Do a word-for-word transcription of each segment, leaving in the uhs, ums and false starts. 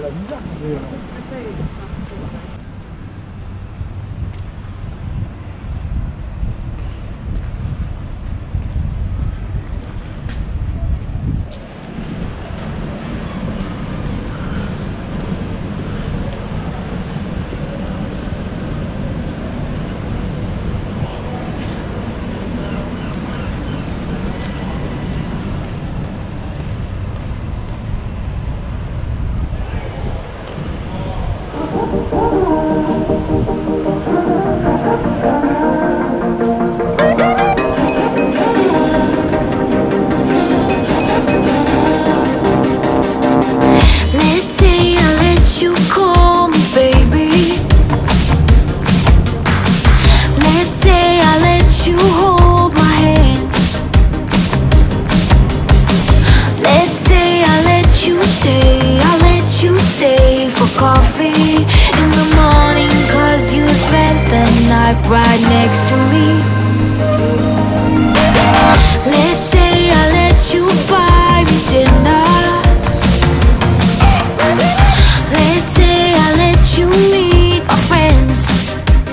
right next to me. Let's say I let you buy me dinner. Let's say I let you meet my friends.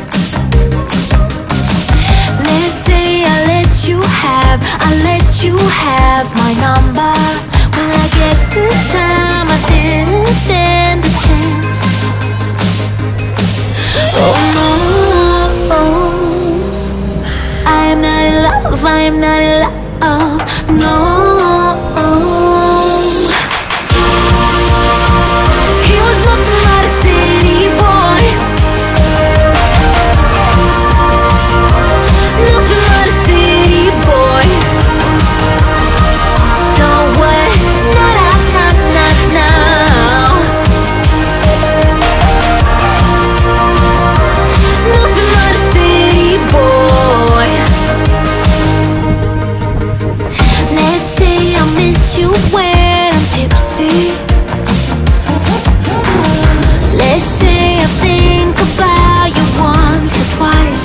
Let's say I let you have, I let you have my number. Well, I guess this time I didn't stand a chance. Oh no, I'm not in love, I'm not in love, no. He was nothing but a city boy, nothing but a city boy. So what? Nah, nah, nah, nah, nah. Nothing but a city boy. Let's say I miss you when I'm tipsy. Let's say I think about you once or twice.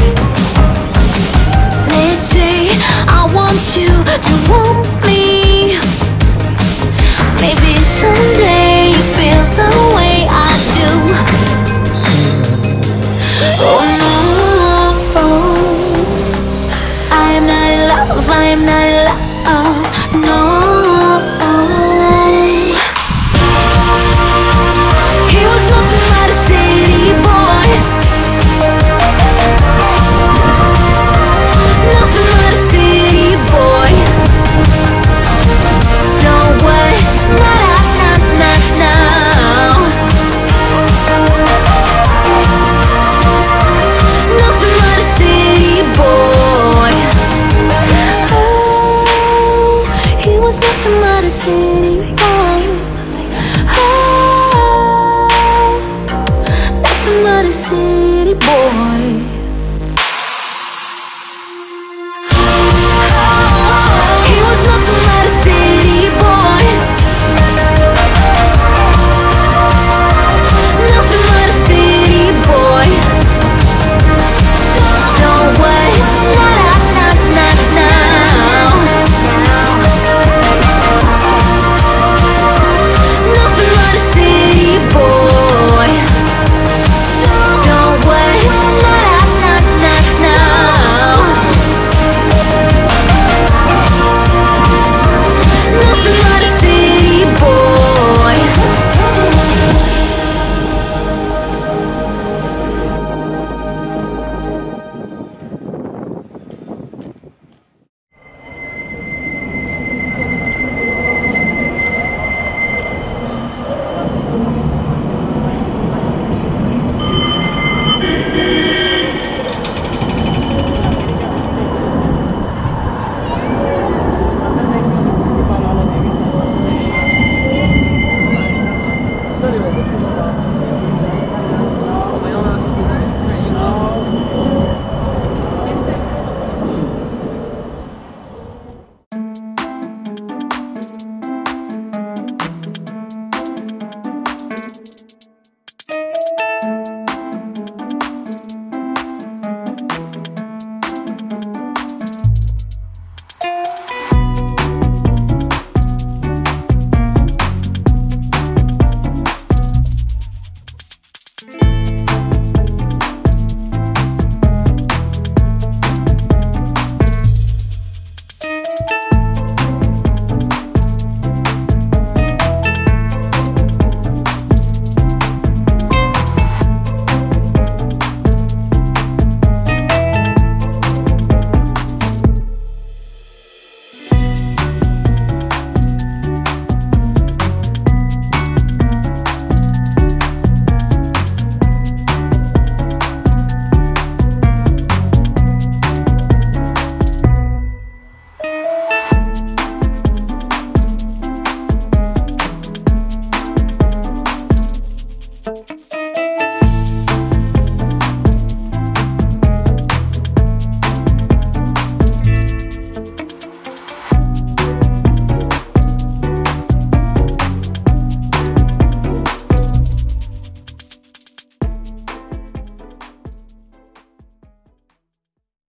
Let's say I want you to want me. Maybe someday you feel the way I do. Oh no, I am not in love, I am not in love, no. He was nothing but a city boy, nothing but a city boy. So what? Nah, nah, nah, nah. Nothing but a city boy. Oh, he was nothing but a city boy. Oh, nothing but a city boy.